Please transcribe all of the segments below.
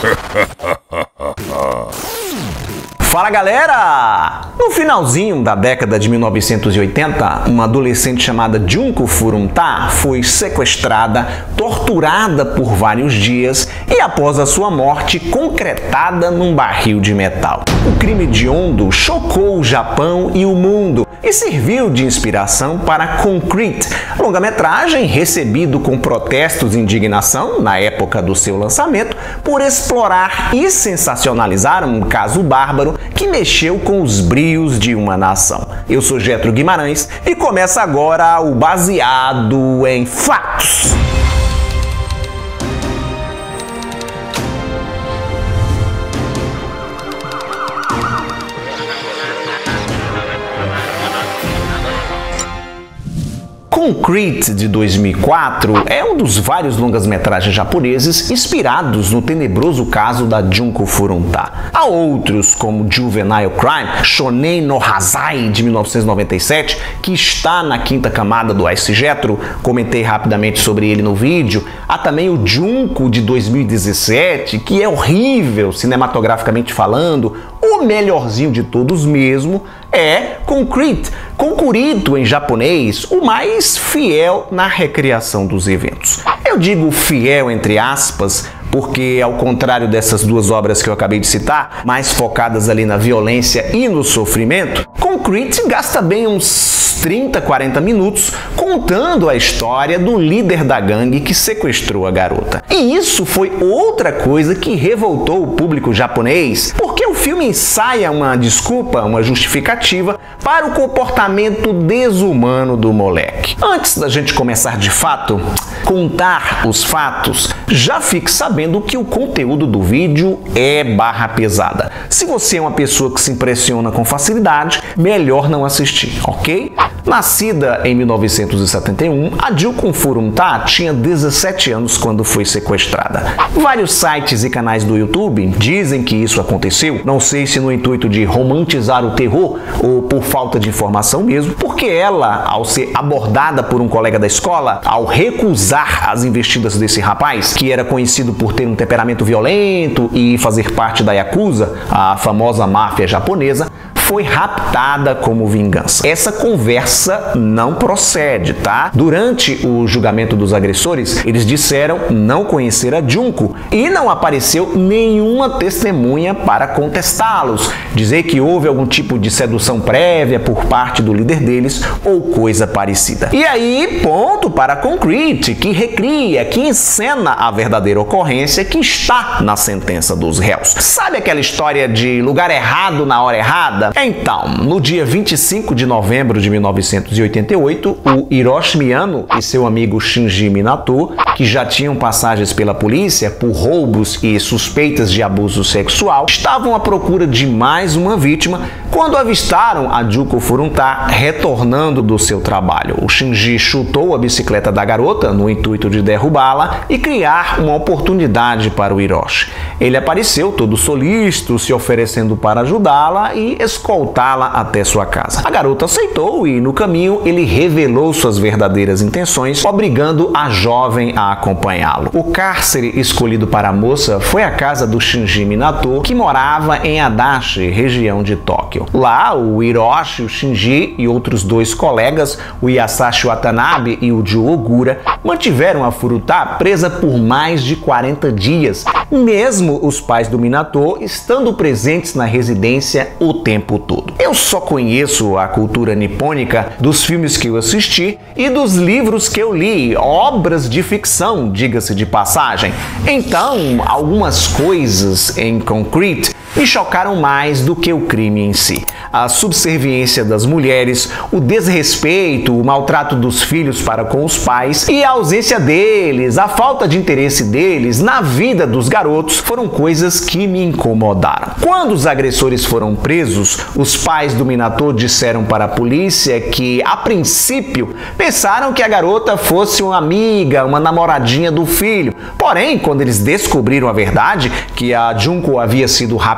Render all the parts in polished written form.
Fala galera! No finalzinho da década de 1980, uma adolescente chamada Junko Furunta foi sequestrada, torturada por vários dias e após a sua morte concretada num barril de metal. O crime hediondo chocou o Japão e o mundo e serviu de inspiração para Concrete, longa-metragem recebido com protestos e indignação na época do seu lançamento por explorar e sensacionalizar um caso bárbaro que mexeu com os brios de uma nação. Eu sou Getro Guimarães e começa agora o Baseado em Fatos. Concrete, de 2004, é um dos vários longas-metragens japoneses inspirados no tenebroso caso da Junko Furunta. Há outros, como Juvenile Crime, Shonen no Hazai, de 1997, que está na quinta camada do Ice Jetro, comentei rapidamente sobre ele no vídeo. Há também o Junko, de 2017, que é horrível cinematograficamente falando. O melhorzinho de todos mesmo é Concrete, Concurito em japonês, o mais fiel na recriação dos eventos. Eu digo fiel entre aspas, porque ao contrário dessas duas obras que eu acabei de citar, mais focadas ali na violência e no sofrimento, Concrete gasta bem uns 30, 40 minutos contando a história do líder da gangue que sequestrou a garota. E isso foi outra coisa que revoltou o público japonês, porque o filme ensaia uma desculpa, uma justificativa para o comportamento desumano do moleque. Antes da gente começar de fato, contar os fatos, já fique sabendo que o conteúdo do vídeo é barra pesada. Se você é uma pessoa que se impressiona com facilidade, melhor não assistir, ok? Nascida em 1971, a Junko Furunta tinha 17 anos quando foi sequestrada. Vários sites e canais do YouTube dizem que isso aconteceu, não sei se no intuito de romantizar o terror ou por falta de informação mesmo, porque ela, ao ser abordada por um colega da escola, ao recusar as investidas desse rapaz, que era conhecido por ter um temperamento violento e fazer parte da Yakuza, a famosa máfia japonesa, foi raptada como vingança. Essa conversa não procede, tá? Durante o julgamento dos agressores, eles disseram não conhecer a Junko e não apareceu nenhuma testemunha para contestá-los, dizer que houve algum tipo de sedução prévia por parte do líder deles ou coisa parecida. E aí, ponto para Concrete, que recria, que encena a verdadeira ocorrência que está na sentença dos réus. Sabe aquela história de lugar errado na hora errada? Então, no dia 25 de novembro de 1988, o Hiroshi Miyano e seu amigo Shinji Minato, que já tinham passagens pela polícia por roubos e suspeitas de abuso sexual, estavam à procura de mais uma vítima quando avistaram a Junko Furunta retornando do seu trabalho. O Shinji chutou a bicicleta da garota no intuito de derrubá-la e criar uma oportunidade para o Hiroshi. Ele apareceu todo solícito, se oferecendo para ajudá-la e escoltá-la até sua casa. A garota aceitou e, no caminho, ele revelou suas verdadeiras intenções, obrigando a jovem a acompanhá-lo. O cárcere escolhido para a moça foi a casa do Shinji Minato, que morava em Adachi, região de Tóquio. Lá, o Hiroshi, o Shinji e outros dois colegas, o Yasashi Watanabe e o Joe Ogura, mantiveram a Furunta presa por mais de 40 dias, mesmo os pais do Minato estando presentes na residência o tempo todo. Eu só conheço a cultura nipônica dos filmes que eu assisti e dos livros que eu li, obras de ficção, diga-se de passagem. Então, algumas coisas em Concrete me chocaram mais do que o crime em si. A subserviência das mulheres, o desrespeito, o maltrato dos filhos para com os pais e a ausência deles, a falta de interesse deles na vida dos garotos foram coisas que me incomodaram. Quando os agressores foram presos, os pais do Minato disseram para a polícia que, a princípio, pensaram que a garota fosse uma amiga, uma namoradinha do filho. Porém, quando eles descobriram a verdade, que a Junko havia sido raptada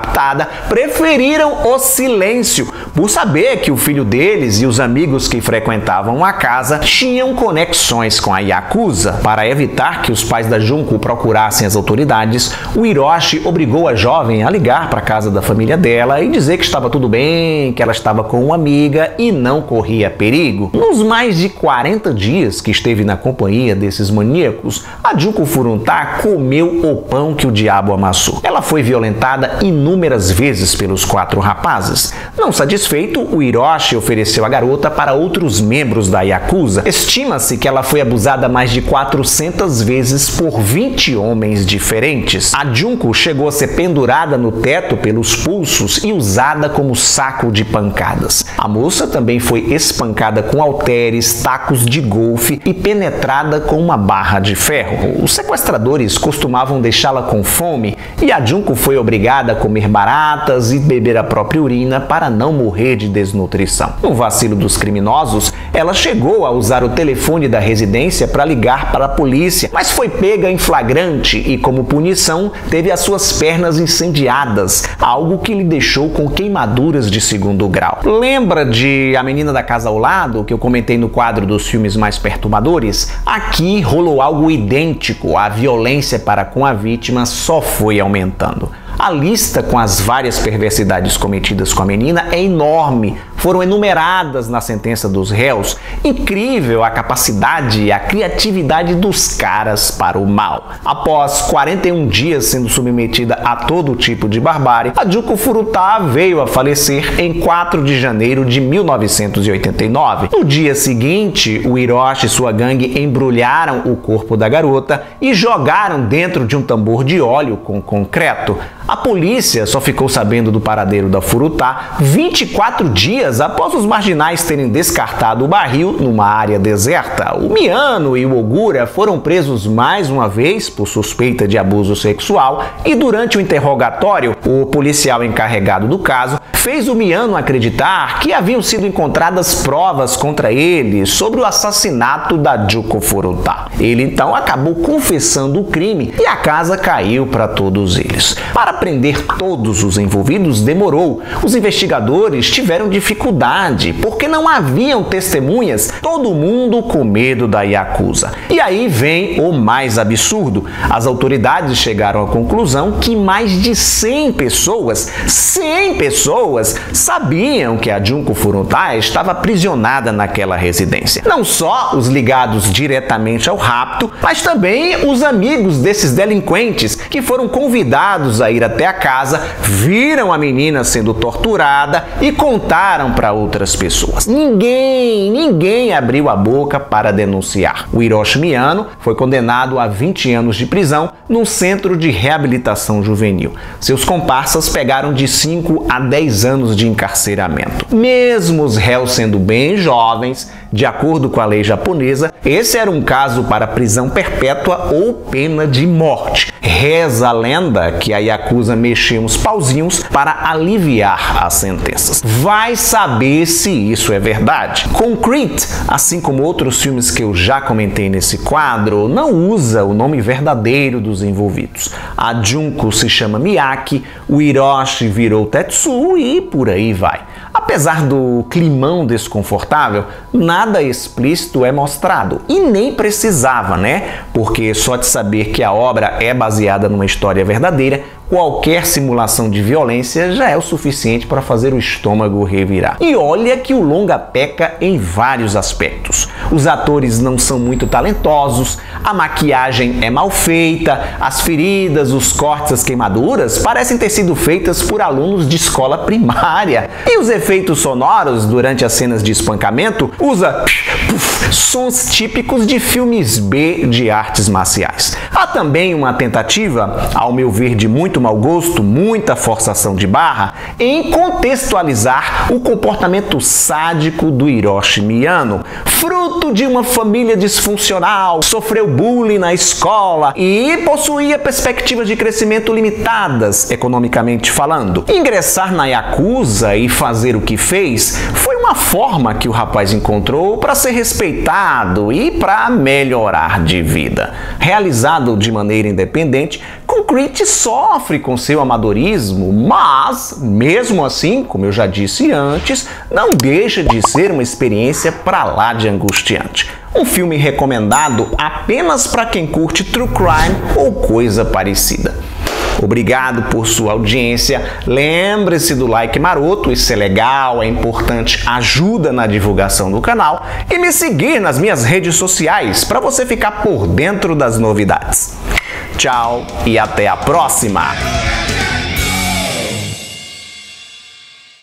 raptada preferiram o silêncio por saber que o filho deles e os amigos que frequentavam a casa tinham conexões com a Yakuza. Para evitar que os pais da Junko procurassem as autoridades, o Hiroshi obrigou a jovem a ligar para a casa da família dela e dizer que estava tudo bem, que ela estava com uma amiga e não corria perigo. Nos mais de 40 dias que esteve na companhia desses maníacos, a Junko Furutá comeu o pão que o diabo amassou. Ela foi violentada inúmeras vezes pelos 4 rapazes. Não satisfeito, o Hiroshi ofereceu a garota para outros membros da Yakuza. Estima-se que ela foi abusada mais de 400 vezes por 20 homens diferentes. A Junko chegou a ser pendurada no teto pelos pulsos e usada como saco de pancadas. A moça também foi espancada com halteres, tacos de golfe e penetrada com uma barra de ferro. Os sequestradores costumavam deixá-la com fome e a Junko foi obrigada a comer baratas e beber a própria urina para não morrer de desnutrição. No vacilo dos criminosos, ela chegou a usar o telefone da residência para ligar para a polícia, mas foi pega em flagrante e, como punição, teve as suas pernas incendiadas, algo que lhe deixou com queimaduras de 2º grau. Lembra de A Menina da Casa ao Lado, que eu comentei no quadro dos filmes mais perturbadores? Aqui rolou algo idêntico, a violência para com a vítima só foi aumentando. A lista com as várias perversidades cometidas com a menina é enorme. Foram enumeradas na sentença dos réus. Incrível a capacidade e a criatividade dos caras para o mal. Após 41 dias sendo submetida a todo tipo de barbárie, a Junko Furutá veio a falecer em 4 de janeiro de 1989. No dia seguinte, o Hiroshi e sua gangue embrulharam o corpo da garota e jogaram dentro de um tambor de óleo com concreto. A polícia só ficou sabendo do paradeiro da Furutá 24 dias após os marginais terem descartado o barril numa área deserta. O Miyano e o Ogura foram presos mais uma vez por suspeita de abuso sexual e durante o interrogatório, o policial encarregado do caso fez o Miyano acreditar que haviam sido encontradas provas contra ele sobre o assassinato da Junko Furutá. Ele então acabou confessando o crime e a casa caiu para todos eles. Para prender todos os envolvidos demorou. Os investigadores tiveram dificuldade porque não haviam testemunhas, todo mundo com medo da Yakuza. E aí vem o mais absurdo. As autoridades chegaram à conclusão que mais de 100 pessoas sabiam que a Junko Furutá estava aprisionada naquela residência. Não só os ligados diretamente ao rapto, mas também os amigos desses delinquentes que foram convidados a ir até a casa, viram a menina sendo torturada e contaram para outras pessoas. Ninguém abriu a boca para denunciar. O Hiroshi Miyano foi condenado a 20 anos de prisão num centro de reabilitação juvenil. Seus comparsas pegaram de 5 a 10 anos de encarceramento. Mesmo os réus sendo bem jovens, de acordo com a lei japonesa, esse era um caso para prisão perpétua ou pena de morte. Reza a lenda que a Yakuza mexia uns pauzinhos para aliviar as sentenças. Vai saber se isso é verdade. Concrete, assim como outros filmes que eu já comentei nesse quadro, não usa o nome verdadeiro dos envolvidos. A Junko se chama Miyake, o Hiroshi virou Tetsuo e por aí vai. Apesar do climão desconfortável, nada explícito é mostrado. E nem precisava, né? Porque só de saber que a obra é baseada numa história verdadeira, qualquer simulação de violência já é o suficiente para fazer o estômago revirar. E olha que o longa peca em vários aspectos. Os atores não são muito talentosos, a maquiagem é mal feita, as feridas, os cortes, as queimaduras parecem ter sido feitas por alunos de escola primária. E os efeitos sonoros durante as cenas de espancamento usa sons típicos de filmes B de artes marciais. Há também uma tentativa, ao meu ver de muito mau gosto, muita forçação de barra, em contextualizar o comportamento sádico do Hiroshi Miyano. Fruto de uma família disfuncional, sofreu bullying na escola e possuía perspectivas de crescimento limitadas, economicamente falando. Ingressar na Yakuza e fazer fazer o que fez foi uma forma que o rapaz encontrou para ser respeitado e para melhorar de vida. Realizado de maneira independente, Concrete sofre com seu amadorismo, mas, mesmo assim, como eu já disse antes, não deixa de ser uma experiência pra lá de angustiante. Um filme recomendado apenas para quem curte true crime ou coisa parecida. Obrigado por sua audiência. Lembre-se do like maroto, isso é legal, é importante, ajuda na divulgação do canal, e me seguir nas minhas redes sociais para você ficar por dentro das novidades. Tchau e até a próxima!